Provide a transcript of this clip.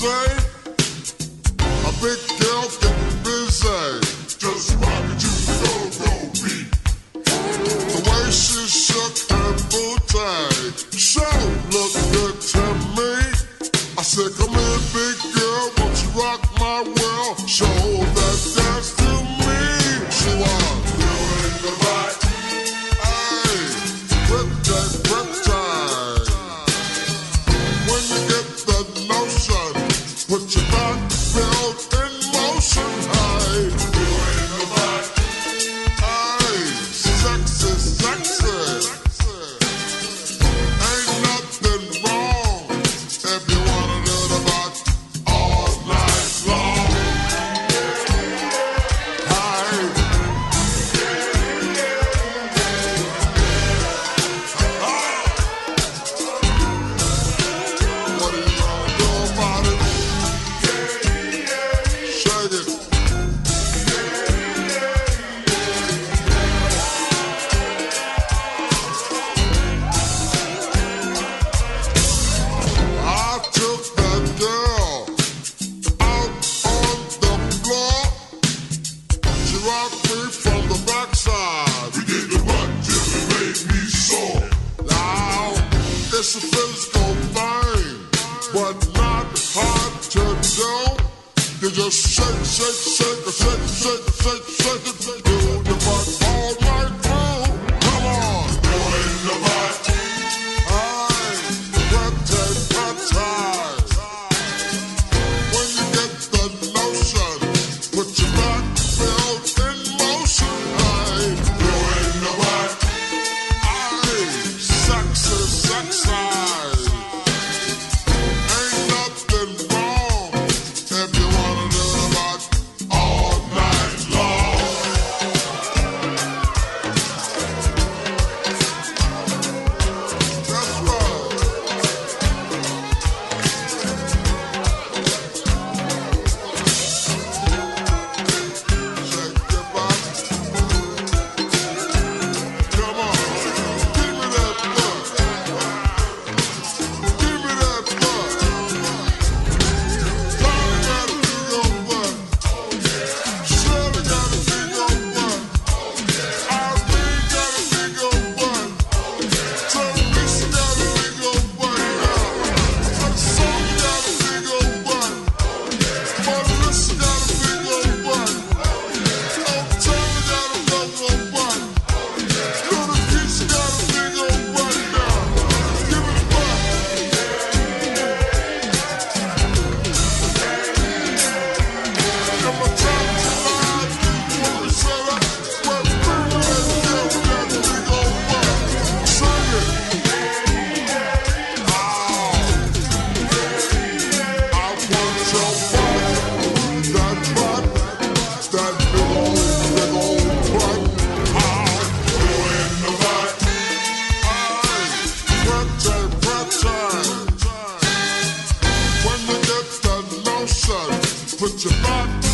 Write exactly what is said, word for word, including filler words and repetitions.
say? A big girl getting busy, just rockin' to the go-go beat. The way she shook her booty, sure look good to me. I said, come here, big girl, won't you rock my world? Show that dance to me. She was doing the right. Hey, pretty, pretty. When you get the notion, put your back built in motion. Hey, doing the right. Hey, sexy, sexy. Ain't nothing wrong if you wanna do the rock all night long. Hey, what are you gonna do about it? Shake it. I took that girl out on the floor. She rocked me from the backside. We did the rock till it made me sore. Now, it's a physical thing, but not hard to do. You just shake, shake, shake, shake, shake, shake, shake it. Do your butt all night through. Come on. Doing the right. Hey, pretty, pretty. When you get the notion, put your back built in motion. Hey, doing the right. Hey, sexy, sexy. Ain't nothing wrong if you wanna do the rock all night long. That's right. Shake your body. Come on, give me that butt. Give me that butt. Johnny got a big old butt. Shirley got a big old butt. Irene got a big old butt. Teresa got a big old butt. Sonya got a big old butt. Melissa got a big old butt. O'Taylor got a big old butt. Little Keisha got a big old butt now. Give me the butt. And my top tonight, when we set up, we're bringing that girl with that big old butt. Sing it. Oh, I want your butt. That butt. That big old, big old butt. Oh, doing the right. Hey, pretty, pretty. When you get the notion, put your back